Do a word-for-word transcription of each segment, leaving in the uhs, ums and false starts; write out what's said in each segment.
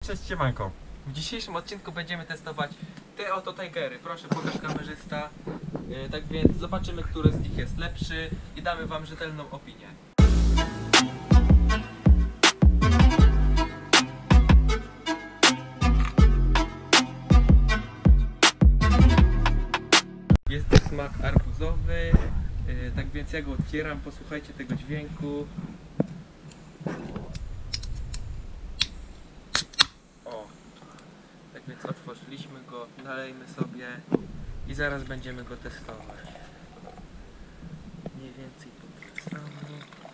Cześć, siemanko. W dzisiejszym odcinku będziemy testować te oto Tigery. Proszę, pokaż kamerzysta. Yy, tak więc zobaczymy, który z nich jest lepszy i damy wam rzetelną opinię. Jest to smak arbuzowy. Yy, tak więc ja go otwieram, posłuchajcie tego dźwięku. Tak więc otworzyliśmy go, nalejmy sobie i zaraz będziemy go testować. Mniej więcej po tak samo.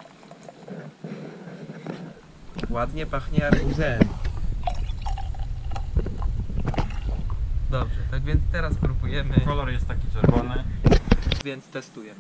Ładnie pachnie arbuzem. Dobrze, tak więc teraz próbujemy. Kolor jest taki czerwony. Więc testujemy.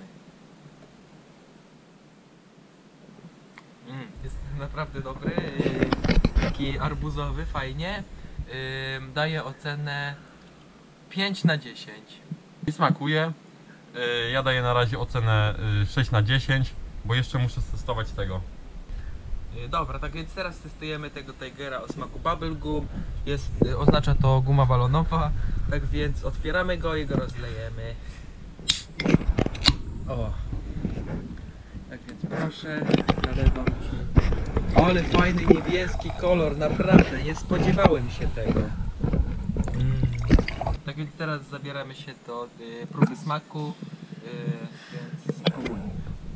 Mm, jest naprawdę dobry. Taki arbuzowy, fajnie. Yy, daję ocenę pięć na dziesięć. Mi smakuje. Yy, ja daję na razie ocenę yy, sześć na dziesięć, bo jeszcze muszę testować tego. Yy, dobra, tak więc teraz testujemy tego Tigera o smaku bubblegum. Jest, yy, oznacza to guma balonowa. Tak więc otwieramy go i go rozlejemy. O. Tak więc proszę, nalewam ci. Ale fajny niebieski kolor, naprawdę, nie spodziewałem się tego. Mm. Tak więc teraz zabieramy się do y, próby smaku, y, więc spróbujmy.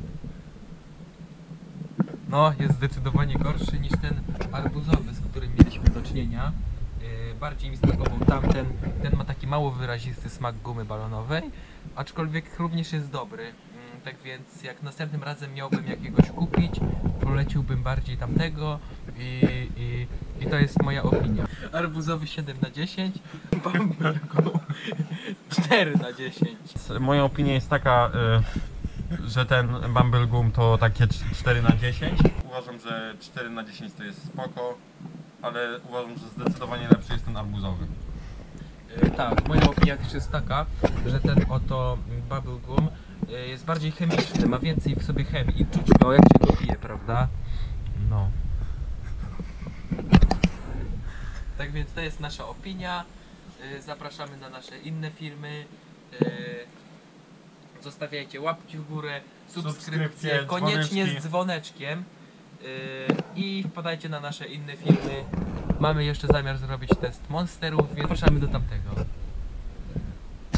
No, jest zdecydowanie gorszy niż ten arbuzowy, z którym mieliśmy do czynienia. Y, bardziej mi smakował tamten, ten ma taki mało wyrazisty smak gumy balonowej, aczkolwiek również jest dobry. Tak więc jak następnym razem miałbym jakiegoś kupić, poleciłbym bardziej tamtego i, i, i to jest moja opinia. Arbuzowy siedem na dziesięć, bubblegum cztery na dziesięć. Moja opinia jest taka, yy, że ten bubblegum to takie cztery na dziesięć. Uważam, że cztery na dziesięć to jest spoko, ale uważam, że zdecydowanie lepszy jest ten arbuzowy. Yy, tak, moja opinia też jest taka, że ten oto bubblegum jest bardziej chemiczny, ma więcej w sobie chemii i czuć go, jak się go pije, prawda? No. Tak więc to jest nasza opinia. Zapraszamy na nasze inne filmy. Zostawiajcie łapki w górę, subskrypcje, Subskrypcje, koniecznie dzwoneczki. z dzwoneczkiem. I wpadajcie na nasze inne filmy. Mamy jeszcze zamiar zrobić test monsterów, więc zapraszamy do tamtego.